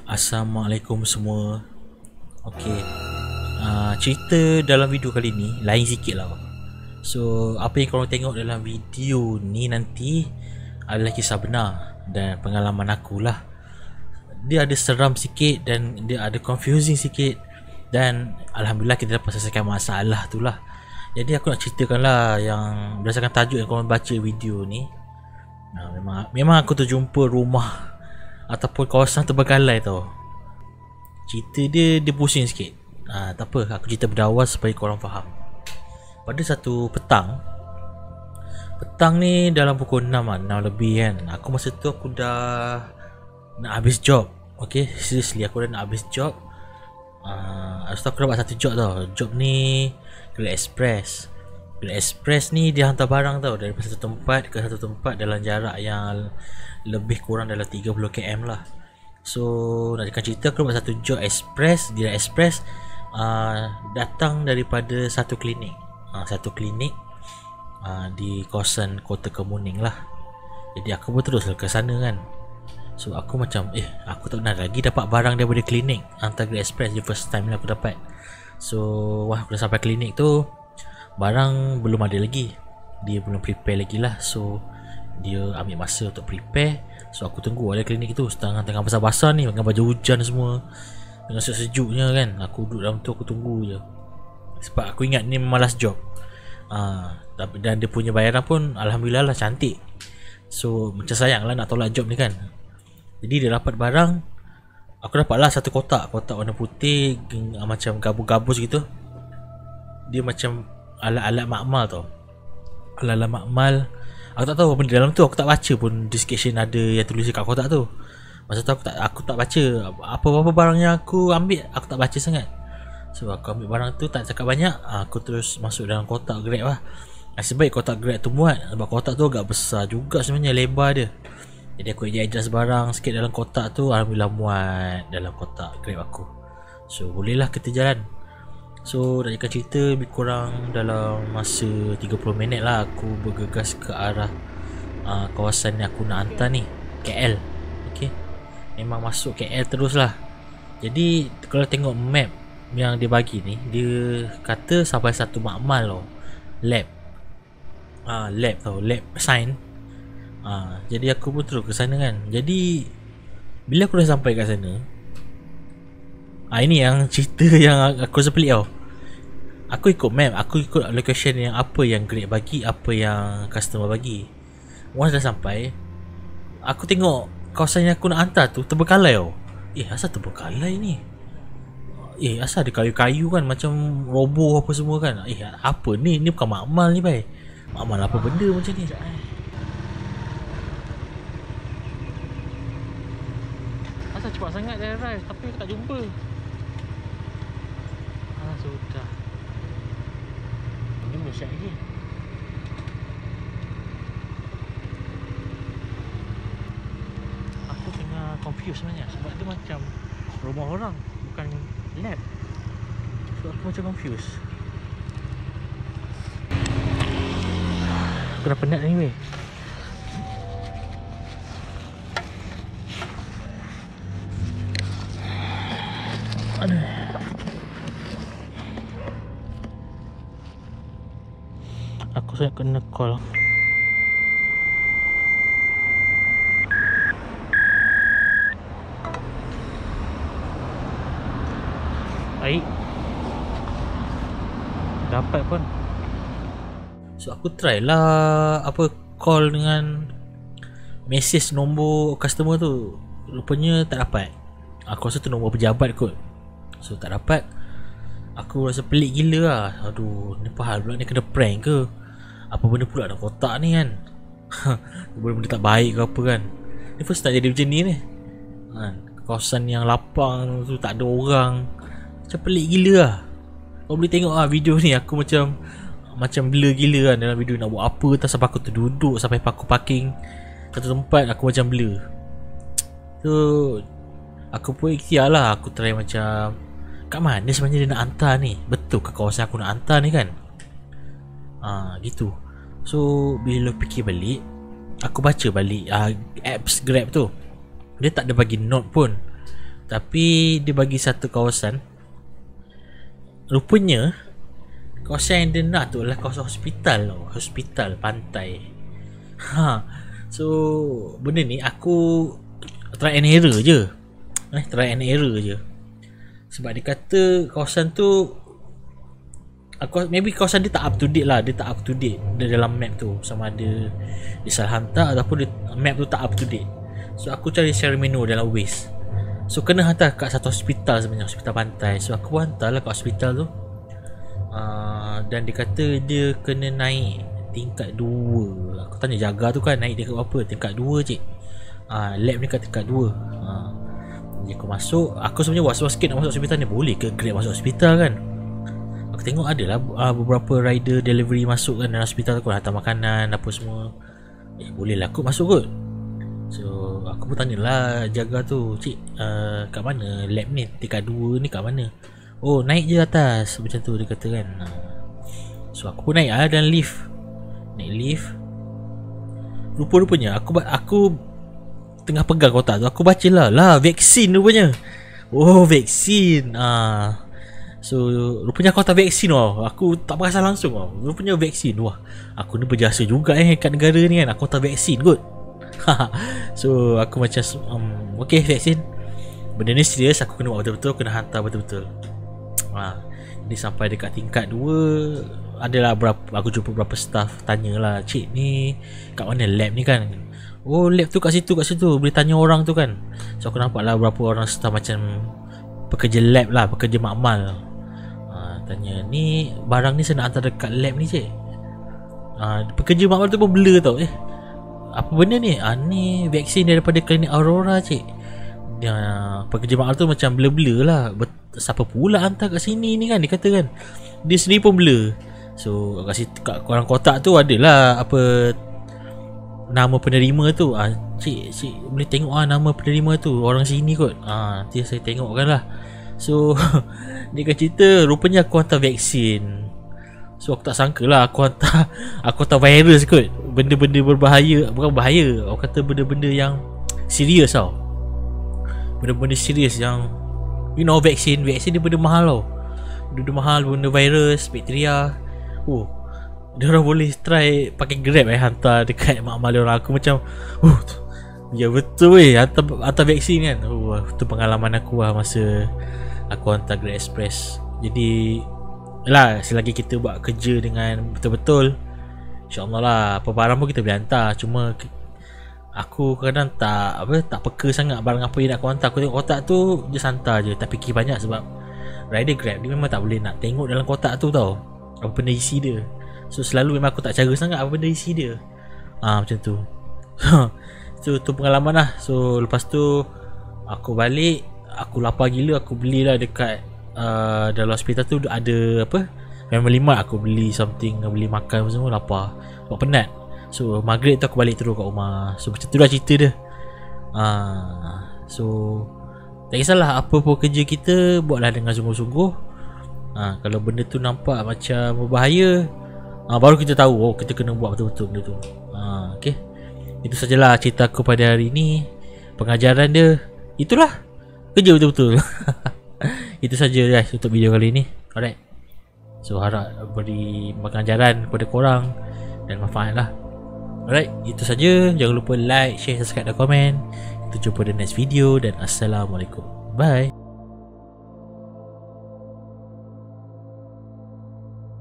Assalamualaikum semua. Okey, cerita dalam video kali ni lain sikit lah. So, apa yang korang tengok dalam video ni nanti adalah kisah benar dan pengalaman aku lah. Dia ada seram sikit dan dia ada confusing sikit. Dan Alhamdulillah kita dapat selesaikan masalah tu lah. Jadi aku nak ceritakan lah yang berdasarkan tajuk yang korang baca video ni. Memang aku terjumpa rumah ataupun kawasan terbengkalai tau. Cerita dia pusing sikit. Tak apa, aku cerita berdawal supaya korang faham. Pada satu petang ni dalam pukul 6 lah, 6 lebih kan. Aku masa tu aku dah nak habis job. Okay, seriously aku dah nak habis job. Lepas tu aku dapat satu job tau. Job ni Grab Express. Grab Express ni dia hantar barang tau, dari satu tempat ke satu tempat dalam jarak yang lebih kurang dalam 30 km lah. So nak cerita, aku dapat satu job Express, Grab Express, datang daripada satu klinik. Satu klinik di kawasan Kota Kemuning lah. Jadi aku pun terus ke sana kan. So aku macam aku tak pernah lagi dapat barang daripada klinik hantar Grab Express. The first time lah aku dapat. So aku dah sampai klinik tu, barang belum ada lagi, dia belum prepare lagi lah. So dia ambil masa untuk prepare. So aku tunggu ada klinik tu tengah basah-basah ni, dengan baju hujan semua, dengan sejuknya kan. Aku duduk dalam tu, aku tunggu je. Sebab aku ingat ni malas job. Dan dia punya bayaran pun Alhamdulillah lah cantik. So macam sayang lah nak tolak job ni kan. Jadi dia dapat barang. Aku dapat lah satu kotak warna putih, macam gabus-gabus gitu. Dia macam alat-alat makmal tau. Alat-alat makmal. Aku tak tahu apa di dalam tu, aku tak baca pun description ada yang tulis kat kotak tu. Masa tu aku tak baca apa-apa barang yang aku ambil, aku tak baca sangat. So aku ambil barang tu, tak cakap banyak, aku terus masuk dalam kotak Grab lah. Nasib baik kotak Grab tu muat, sebab kotak tu agak besar juga sebenarnya, lebar dia. Jadi aku adjust barang sikit dalam kotak tu, Alhamdulillah muat dalam kotak Grab aku. So bolehlah kita jalan. So nak cerita lebih kurang dalam masa 30 minit lah aku bergegas ke arah kawasan yang aku nak hantar ni, KL. Okay, memang masuk KL terus lah. Jadi kalau tengok map yang dia bagi ni, dia kata sampai satu makmal tau, lab. Lab tau, lab sign. Jadi aku pun terus ke sana kan. Jadi bila aku dah sampai kat sana, ini yang cerita yang aku rasa pelik tau. Aku ikut map, aku ikut location yang apa yang Grab bagi, apa yang customer bagi. Once dah sampai, aku tengok kawasan yang aku nak hantar tu terbengkalai tau. Asal terbengkalai ni? Asal ada kayu-kayu kan, macam roboh apa semua kan. Apa ni? Ni bukan makmal ni bai. Makmal apa benda macam ni? Asal cepat sangat dia arrive tapi aku tak jumpa. Sudah. Ini Malaysia lagi. Aku tengah confused sebenarnya, sebab dia macam rumah orang, bukan lab. So aku macam confused. Aku dah penat ni weh. Aduh. Aku saya kena call. Baik, dapat pun. So aku try lah call dengan message nombor customer tu. Rupanya tak dapat. Aku rasa tu nombor pejabat kot. So tak dapat. Aku rasa pelik gila lah. Aduh, ni apa hal pula ni, kena prank ke? Apa benda pula dalam kotak ni kan? Benda-benda tak baik ke apa kan? Ni first time jadi macam ni ni kan? Kawasan yang lapang tu tak ada orang. Macam pelik gila lah. Kau boleh tengok lah video ni, aku macam blur gila kan dalam video. Nak buat apa tak, sampai aku terduduk, sampai aku parking satu tempat, aku macam blur. So aku pun ikhtiar lah, aku try macam kat mana sebenarnya dia nak hantar ni, betul ke kawasan aku nak hantar ni kan. Gitu. So bila fikir balik, aku baca balik apps Grab tu, dia tak ada bagi note pun. Tapi dia bagi satu kawasan. Rupanya kawasan yang dia nak tu adalah kawasan hospital tau. Hospital pantai. So benda ni aku try and error je. Try and error je. Sebab dia kata kawasan tu maybe kawasan dia tak up to date lah. Dia tak up to date dia dalam map tu. Sama ada dia salah hantar ataupun map tu tak up to date. So aku cari secara menu dalam Waze. So kena hantar kat satu hospital sebenarnya, hospital pantai. So aku hantar lah kat hospital tu. Dan dia kata dia kena naik tingkat 2. Aku tanya jaga tu kan, naik tingkat berapa? Tingkat 2 cik. Lab ni kat tingkat 2. Jadi aku masuk. Aku sebenarnya was-was sikit nak masuk hospital ni. Boleh ke Grab masuk hospital kan? Aku tengok adalah beberapa rider delivery masuk kan dalam hospital tu, hantar makanan apa semua. Boleh lah aku masuk kot. So aku pun tanyalah jaga tu, cik kat mana lab ni, tingkat 2 ni kat mana? Oh naik je atas, macam tu dia kata kan. So aku pun naik dan lift. Naik lift. Rupa-rupanya aku tengah pegang kotak tu, aku baca lah vaksin rupanya. Oh vaksin. So rupanya aku hantar vaksin tau. Aku tak perasan langsung tau. Rupanya vaksin. Wah, aku ni berjasa juga kat negara ni kan. Aku hantar vaksin kot. So aku macam okay vaksin. Benda ni serius, aku kena buat betul-betul, kena hantar betul-betul. Jadi sampai dekat tingkat 2 adalah aku jumpa beberapa staff. Tanyalah, cik ni kat mana lab ni kan? Oh lab tu kat situ. Boleh tanya orang tu kan. So aku nampak lah beberapa orang staff macam pekerja lab lah, pekerja makmal. Tanya, ni barang ni saya nak hantar dekat lab ni cik. Pekerja makmal tu pun blur tau. Apa benda ni? Ni vaksin daripada klinik Aurora cik. Pekerja makmal tu macam blur-blur lah. Siapa pula hantar kat sini ni kan, dia kata kan. Dia sendiri pun blur. So kat korang kotak tu adalah apa nama penerima tu. Cik boleh tengok nama penerima tu, orang sini kot. Nanti saya tengokkan lah. So dia kata cerita rupanya aku hantar vaksin. So aku tak sangka lah aku hantar virus kot. Benda-benda berbahaya. Bukan bahaya, aku kata benda-benda yang serius tau. Benda-benda serius yang vaksin dia benda mahal tau. Benda mahal, benda virus, bakteria. Dia orang boleh try pakai Grab hantar dekat makmal orang. Aku macam ya betul hantar vaksin kan. Itu pengalaman aku lah masa aku hantar Grab Express. Jadi lah, selagi kita buat kerja dengan betul-betul, InsyaAllah lah apa barang pun kita boleh hantar. Cuma aku kadang tak peka sangat barang apa yang nak aku hantar. Aku tengok kotak tu just hantar je, tak fikir banyak. Sebab rider Grab dia memang tak boleh nak tengok dalam kotak tu tau apa benda isi dia. So selalu memang aku tak cara sangat apa benda isi dia. Macam tu. So tu pengalaman lah. So lepas tu aku balik, aku lapar gila. Aku belilah dekat dalam hospital tu ada apa, Family Mart. Aku beli something, beli makan semua, lapar, sebab penat. So maghrib tu aku balik terus kat rumah. So macam tu lah cerita dia. So tak kisahlah apa pun kerja kita, buatlah dengan sungguh-sungguh. Kalau benda tu nampak macam berbahaya, baru kita tahu kita kena buat betul-betul benda tu. Okay, itu sajalah cerita aku pada hari ni. Pengajaran dia itulah, kerja betul-betul. Itu saja guys untuk video kali ni. Alright, so harap beri pengajaran kepada korang dan manfaat lah. Alright, itu saja. Jangan lupa like, share, subscribe dan komen. Kita jumpa di next video dan Assalamualaikum. Bye.